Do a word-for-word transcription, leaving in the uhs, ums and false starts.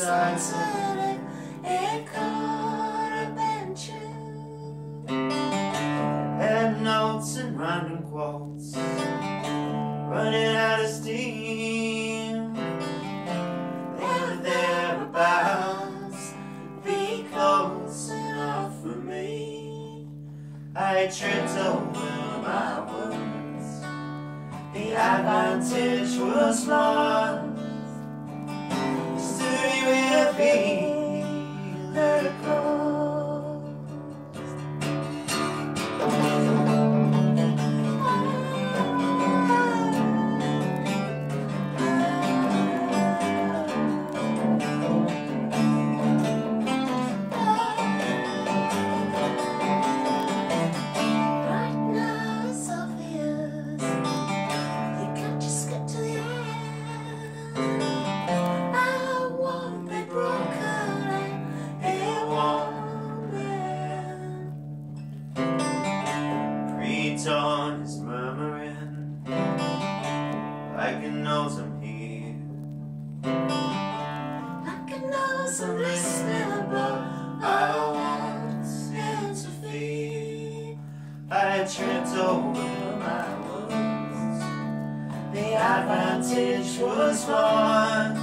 sunset, it could have been true. Had notes and random quotes, running out of steam. They were thereabouts, be close enough for me. I tripped over my words, the advantage was lost. Story will be let it close. Right now it's obvious you can't just get to the end. I won't be broken, it won't end. Pre-dawn is murmuring like it knows I'm here, like it knows I'm listening, but I won't interfere. I tripped over my words, the advantage was won.